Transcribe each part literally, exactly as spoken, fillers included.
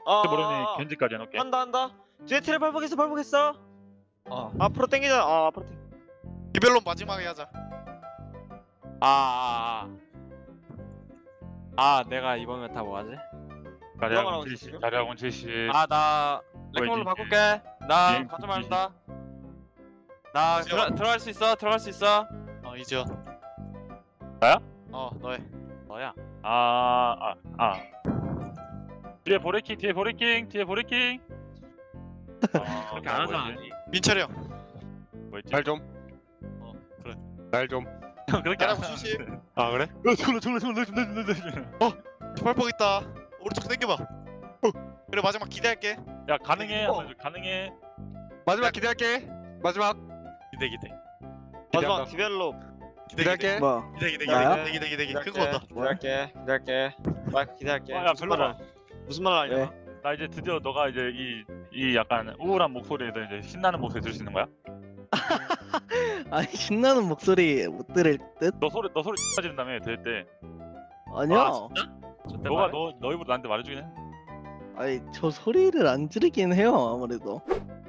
아, 모르니 겐지까지 해놓게. 한다 한다. 뒤에 트랩 발목했어 발목했어. 어 앞으로 당기자. 아 앞으로 당기. 이별론 마지막에 하자. 아, 아, 아. 아 내가 이번에 다 뭐하지? 자리아군 칠십. 자리아군 칠십. 아 나 레킹볼로 뭐지? 바꿀게. 나 예, 거짓말 한다. 나 들어, 들어갈 수 있어 들어갈 수 있어. 어 이지연. 나야? 어 너해. 너야. 아, 아, 아. 뒤에 보레킹, 뒤에 보레킹, 뒤에 보레킹. 아, 그렇게 안 하잖아. 민철이 형. 뭐였지? 날 좀. 어 그래. 날 좀. 그렇게 자리아군 안 칠십. 아 그래? 어, 졸라, 졸라, 졸라, 졸라, 졸라, 졸라. 발목 있다. 오른쪽 당겨봐. 어. 그래 마지막 기대할게. 야, 가능해. 어. 하면 가능해. 마지막 기대할게. 마지막 기대 기대. 마지막 디벨롭. 기대 기대할게. 기대. 뭐? 기대 기대 나야? 기대 기대 기대 기대. 큰거 온다. 기대할게. 기대할게. 마이크 기대할게. 아, 야, 무슨 별로다. 말을 무슨 말을 하냐? 나 이제 드디어 너가 이제 이, 이 약간 우울한 목소리에서 이제 신나는 목소리 들을 수 있는 거야? 아니 신나는 목소리 못 들을 듯? 너 소리, 너 소리 지른 다음에 들을 때. 아니야. 아, 너가 너, 너 입으로 나한테 말해주긴 해. 아니 저 소리를 안 지르긴 해요 아무래도.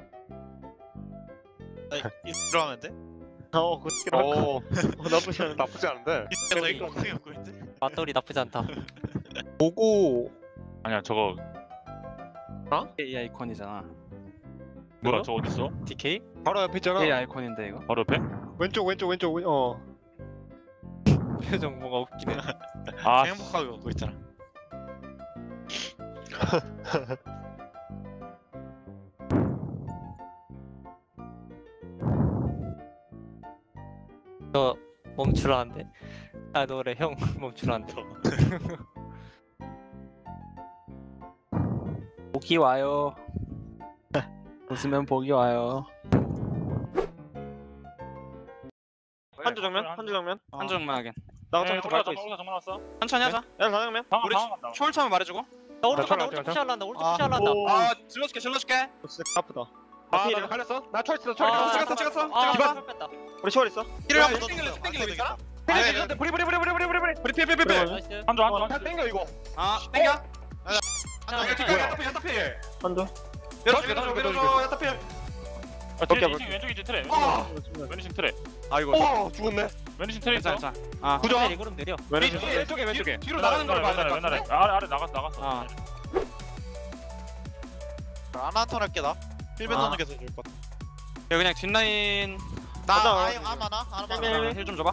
이 들어가면 돼? 어 그렇게 할까? 오 어, 나쁘지 않은데. 나쁘지 않은데. 이때가 이거 크게 웃고 있는데. 맞돌이 나쁘지 않다. 보고 아니야, 저거 A 아이콘이잖아. 뭐야? 저거 어딨어? 디케이? 바로 옆에 있잖아. A 아이콘인데 이거. 바로 옆에? 왼쪽 왼쪽 왼쪽 왼- 어. 표정 뭐가 웃기네. 아, 행복하게 웃고 있잖아. 저 멈추라는데. 아 노래 형 멈추라는데. 복이 와요. 웃으면 복이 와요. 한주 정면? 한주 정면? 한 점만 하긴. 나 네, 어차피 정말 밟고 정말 있어. 정말 왔어. 천천히 하자. 야 다정면? 방금 우리 방금 간다. 초월 차면 말해주고. 나 오른쪽 나 간다. 쳐, 오른쪽 쳐, 푸시할란다. 오른쪽 아, 푸시할란다. 오. 아 질러줄게 질러줄게. 진짜 아프다. 아 필이야? 나 갈렸어? 나 철했어 아, 철했어. 찍었어, 찍었어, 아, 찍었어. 아, 뺐다. 우리 초월 있어? 힐을 야, 한번 더 땡길래, 줬어. 땡길래 안 있잖아? 되겠다. 아니, 브리 아니, 브리 브리 브리 브리 브리 브리. 우리 피피피피. 나이스. 한조 한조 어, 한조. 다 땡겨 이거. 아 땡겨. 아니, 아니, 뒷각 야타필 야타필. 한주. 밀어줘 밀어줘 밀어줘 야타필. 아, 뒤에 오케이, 이층 왼쪽이지 트레. 아. 왼쪽 트레. 아 이거. 어 죽었네. 왼쪽 트레 있어. 괜찮아 괜찮아. 아 구조. 내리 그럼 내려. 왼쪽 왼쪽에 왼쪽에. 뒤로 나가는 걸 봐야 맨날에 될것 맨날에 같은데. 아래 아래 나갔어 나갔어. 아. 아나턴 할게 나. 힐벤 아. 넣는 게 더 좋을 것 같아. 야 그냥 뒷라인 나 가자. 아예 안 많아. 안 많아. 힐 좀 줘봐.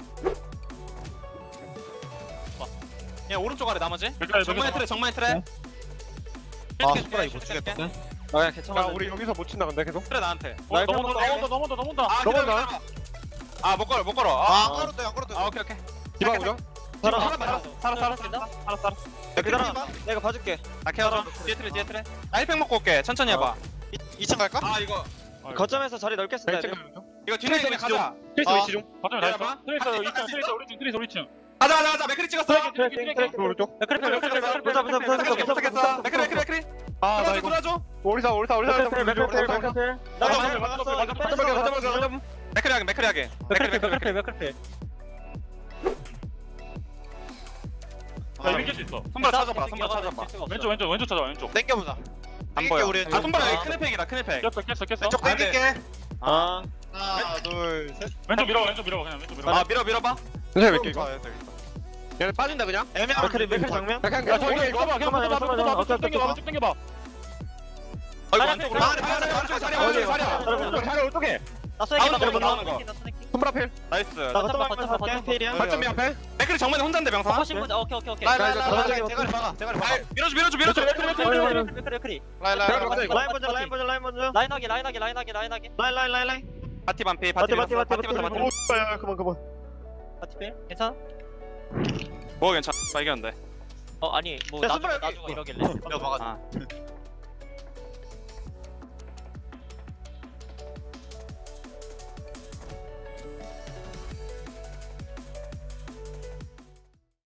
야 오른쪽 아래 나머지. 정면에 트레 정면에 트레. 아 손가락 이거 못 주겠다. 아 그냥 괜찮아. 야 우리 여기서 못 친다근데 계속. 트레 나한테. 어, 넘어온다 넘어온다 넘어온다 넘어온다. 아 기다려 넘어온다. 기다려. 아못 걸어 못 걸어. 아, 아, 안 걸어도 돼, 안 걸어도 돼. 아 오케이 오케이. 디바 오죠? 살아. 살았어 살았어 살았어 살았어 살았어. 야 기다려. 내가 봐줄게. 나 케어줘. 뒤에 트레 뒤에 트레. 나 힐팩 먹고 올게. 천천히 해봐. 이 층 갈까? 아 이거 거점에서 자리 넓게 쓴다. 왼쪽 얘들. 이거 뒷라인 그냥 가자. 트레이스 아. 위치 중. 거점에 다 있어. 내려봐. 트레이서 이 층 트레이서 우리 층 트레이서 우리 층. 가자 가자 가자. 맥크리 찍었어. 트래킹 트래킹. 그 오른쪽. 맥크리 맥크리 맥크리 보자, 보자, 보자, 보자, 보자, 도착했어. 맥크리 맥크리 맥크리. 아 나 돌아줘 이거. 돌아줘. 오리사 오리사 오리사. 맥클 맥클 맥클 맥클. 나 가자, 그냥 가자, 막았어. 가자, 이거 가자, 뺐어. 가자, 가자, 가자, 가자. 맥크리 하게 맥크리 하게. 맥크리 맥크리 맥크리. 맥크리 맥크리. 나 이길 수 있어. 손발 찾아봐. 손발 찾아봐. 왼쪽 왼쪽 왼쪽 찾아봐 왼쪽. 땡겨보자. 안 보여. 우리 아 손발 여기 큰 혜팩이다 큰 혜팩. 깼어 깼어 깼어. 왼쪽 아, 네. 땡길게. 아. 하나, 둘, 셋. 왼쪽 밀어 왼쪽 밀어 그냥 왼쪽 밀어. 아 밀어 밀어봐. 괜찮아 몇 개 이거. 좋아, 됐다, 됐다. 얘네 빠진다 그냥. 애매한 맥클이 맥클 정면. 그냥 야 그냥 저기 저기 이거 봐 그냥 잠깐만, 왼쪽 봐 잠깐만, 왼쪽 봐 잠깐만. 왼쪽 당겨봐 왼쪽 당겨봐. 아이고 아니, 안쪽으로. 아니, 아 아니, 안쪽 자리야 아니, 안쪽 자리야. 왼쪽 자리 어떻게? 나 쏘기 나오는 거, 나오는 거. 나 쏘기. 손브라 필. 나이스. 나 거점 막면서 갈게. 필이야. 발전미 앞에. 맥크리 정면에 혼자인데 명사. 하신 분 오케이 오케이 오케이. 라이, 라이, 나 라이, 이거 라이, 저쪽에 대가리 박아, 대가리 박아. 아 밀어줘 밀어줘 밀어줘. 맥크리 맥크리 맥크리. 라이, 라이, 라이, 라이. 라인 먼저 라인 먼저 라인 먼저. 라인하기 라인하기 라인하기 라인하기. 라인 라인 라인 라인. 바티 반피 바티 바티 바티 바티 바티 바티 바티 바티. 바티. 야 그만 그만. 파티필 괜찮아? 뭐 괜찮아. 발견돼. 어 아니 뭐 야, 나주고 손가락 나주고 이러길래. 내가 박아. 아